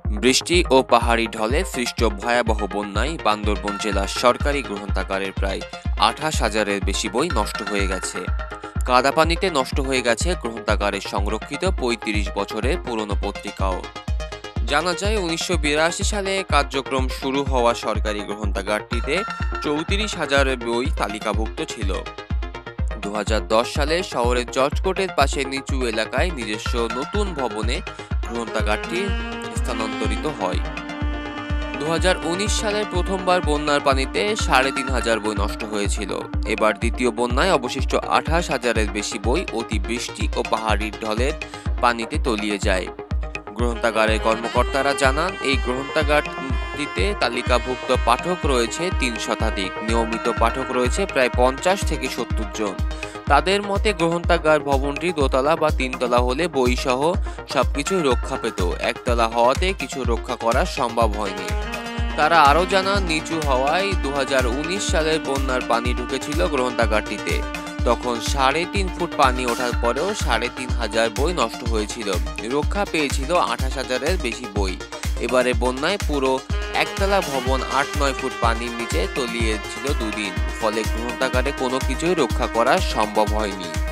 বৃষ্টি ও পাহাড়ি ঢলে সৃষ্ট ভয়াবহ বন্যায় বান্দরবান জেলার সরকারি গ্রন্থাগারের প্রায় ২৮,০০০-এর বেশি বই নষ্ট হয়ে গেছে। কাদাপানিতে নষ্ট হয়ে গেছে গ্রন্থাগারে সংরক্ষিত ৩৫ বছরের পুরনো পত্রিকাও। জানা যায় ১৯৮২ সালে কার্যক্রম শুরু হওয়া সরকারি গ্রন্থাগারটিতে ৩৪,০০০ বই তালিকাভুক্ত ছিল। ২০১০ সালে শহরের জর্জকোটের পাশে নিচু এলাকায় নিজস্ব নতুন ভবনে গ্রন্থাগারটি স্থানান্তরিত হয়। ২০১৯ সালের প্রথমবার বন্যার পানিতে ৩,৫০০ বই নষ্ট হয়েছিল। এবার দ্বিতীয় বন্যায় অবশিষ্ট ২৮,০০০-এর বেশি বই অতিবৃষ্টি ও পাহাড়ি ঢলের পানিতে তলিয়ে যায়। গ্রন্থাগারের কর্মকর্তারা জানান, এই গ্রন্থাগারটিতে তালিকাভুক্ত পাঠক রয়েছে ৩ শতাধিক, নিয়মিত পাঠক রয়েছে প্রায় ৫০ থেকে ৭০ জন। তাদের মতে গ্রন্থাগার ভবনটি দোতলা বা তিনতলা হলে বইসহ সবকিছু রক্ষা পেত, একতলা হওয়াতে কিছু রক্ষা করা সম্ভব হয়নি। তারা আরও জানান, নিচু হওয়ায় ২০১৯ সালের বন্যার পানি ঢুকেছিল গ্রন্থাগারটিতে। তখন ৩.৫ ফুট পানি ওঠার পরেও ৩,৫০০ বই নষ্ট হয়েছিল। রক্ষা পেয়েছিল ২৮,০০০-এর বেশি বই। এবারে বন্যায় পুরো একতলা ভবন ৮-৯ ফুট পানির নিচে তলিয়েছিল দুদিন। ফলে গ্রন্থাগারে কোনো কিছুই রক্ষা করা সম্ভব হয়নি।